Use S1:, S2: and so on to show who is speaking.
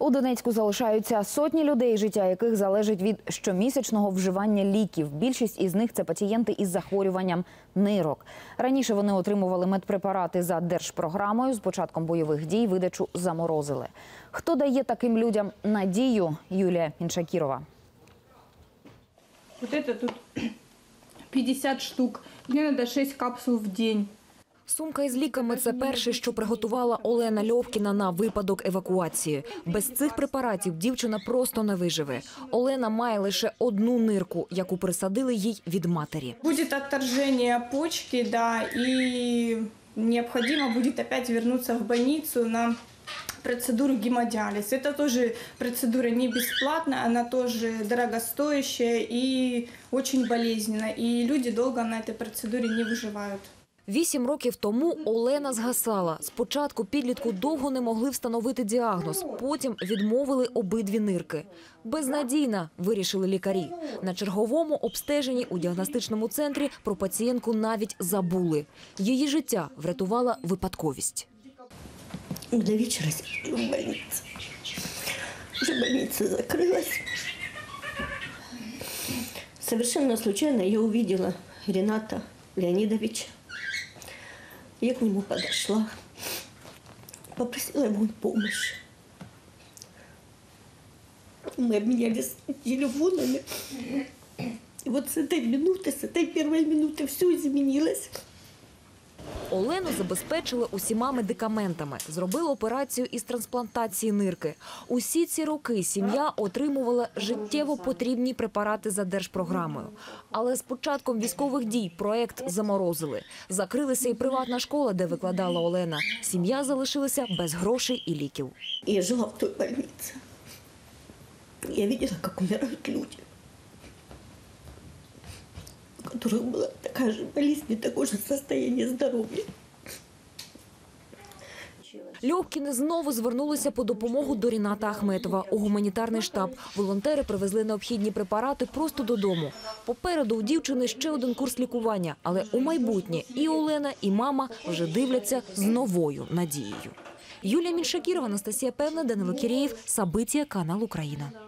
S1: У Донецьку залишаються сотні людей, життя яких залежить від щомісячного вживання ліків. Більшість із них – це пацієнти із захворюванням нирок. Раніше вони отримували медпрепарати за держпрограмою. З початком бойових дій видачу заморозили. Хто дає таким людям надію? Юлія Міншакірова.
S2: Вот это тут 50 штук. Мне надо 6 капсул в день.
S3: Сумка із ліками – це перше, що приготувала Олена Льовкіна на випадок евакуації. Без цих препаратів дівчина просто не виживе. Олена має лише одну нирку, яку присадили їй від матері.
S2: Будет отторжение почки, да, и необходимо будет опять вернуться в больницу на процедуру гемодиализ. Это тоже процедура не бесплатная, она тоже дорогостоящая и очень болезненная. И люди долго на этой процедуре не выживают.
S3: 8 років тому Олена згасала. Спочатку підлітку довго не могли встановити діагноз, потім відмовили обидві нирки. Безнадійна, вирішили лікарі. На черговому обстеженні у діагностичному центрі про пацієнтку навіть забули. Її життя врятувала випадковість.
S4: До вечера сижу в больнице. Уже больница закрылась. Совершенно случайно я увидела Рената Леонидовича. Я к нему подошла, попросила ему помощи. Мы обменялись телефонами. И вот с этой первой минуты все изменилось.
S3: Олену забезпечили усіма медикаментами. Зробили операцію із трансплантації нирки. Усі ці роки сім'я отримувала життєво потрібні препарати за держпрограмою. Але з початком військових дій проект заморозили. Закрилася і приватна школа, де викладала Олена. Сім'я залишилася без грошей і ліків.
S4: Я жила в той больнице. Я видела, как умирают люди, у которых была такая же болезнь и такое же состояние здоровья.
S3: Льовкіни знову звернулися по допомогу до Ріната Ахметова у гуманітарний штаб. Волонтери привезли необхідні препарати просто додому. Попереду у дівчини ще один курс лікування, але у майбутнє і Олена, і мама вже дивляться з новою надією. Юлія Міншакірова, Анастасія Певна, Данило Кірєєв, Сабиття, канал Україна.